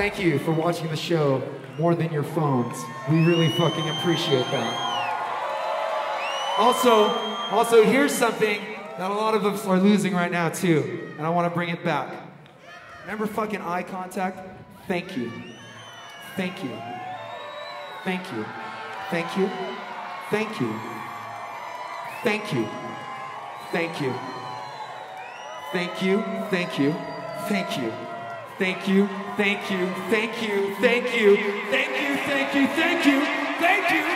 thank you for watching the show more than your phones. We really fucking appreciate that. Also, here's something that a lot of us are losing right now too, and I want to bring it back. Remember fucking eye contact? Thank you. Thank you. Thank you. Thank you. Thank you. Thank you. Thank you. Thank you. Thank you. Thank you. Thank you. Thank you. Thank you. Thank you. Thank you. Thank you. Thank you. Thank you.